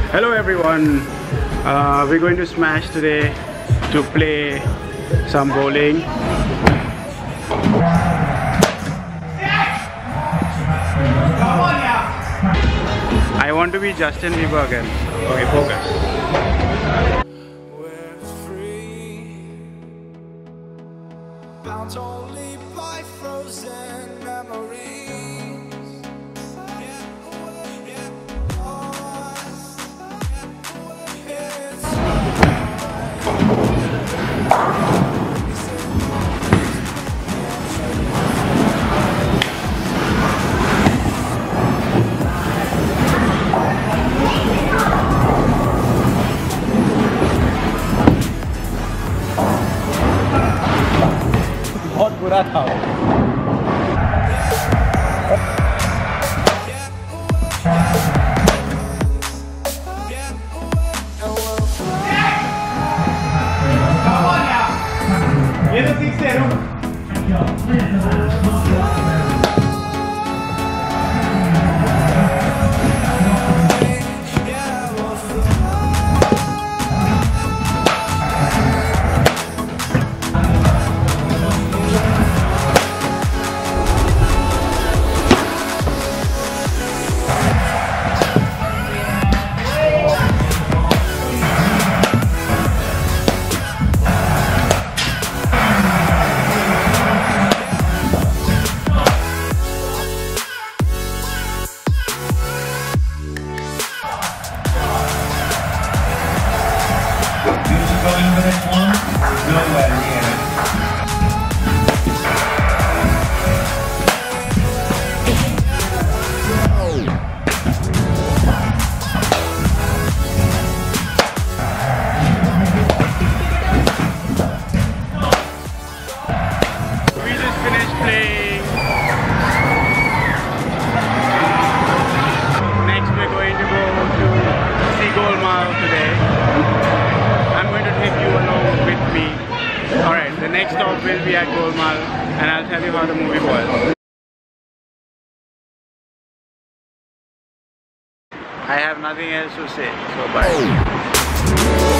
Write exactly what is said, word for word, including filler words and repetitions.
Hello everyone, uh, we're going to Smaash today to play some bowling. I want to be Justin Bieber again. Okay, focus. We're free, bound only by frozen memories. बहुत बुरा था वो। ये तो ठीक से रुक। The next stop will be at Golmaal and I'll tell you how the movie was. I have nothing else to say, so bye.